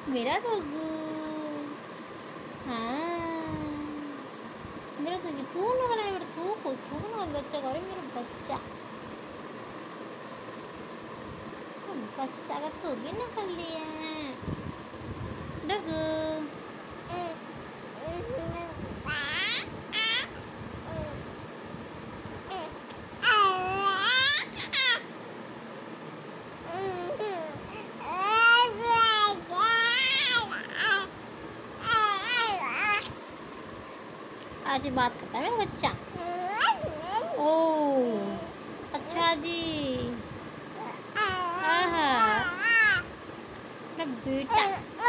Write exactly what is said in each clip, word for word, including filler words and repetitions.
मेरा डॉगू। हाँ मेरा तो भी थू लग रहा है, मेरा थू को थू ना बच्चा करे मेरा बच्चा बच्चा का तू भी ना कर लिया है डॉगू। आज ही बात करता है मेरा बच्चा। ओह अच्छा जी। आहा मेरा बेटा।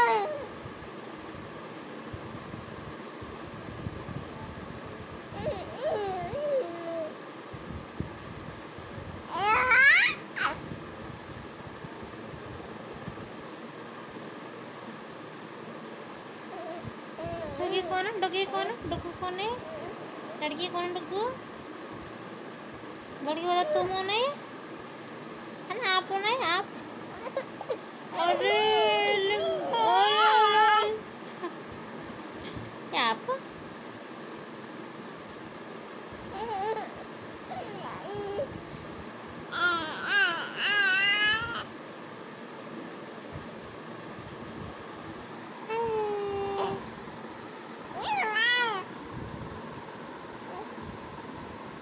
डॉगी कौन है? डॉगी कौन है? डॉगी कौन है? लड़की कौन है? डॉगी लड़की वाला तुम हो नहीं है ना? आप हो नहीं आप? अरे क्या आप?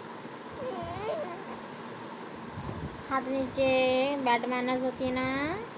हाथ नीचे, बैड मैनर्स होती है ना।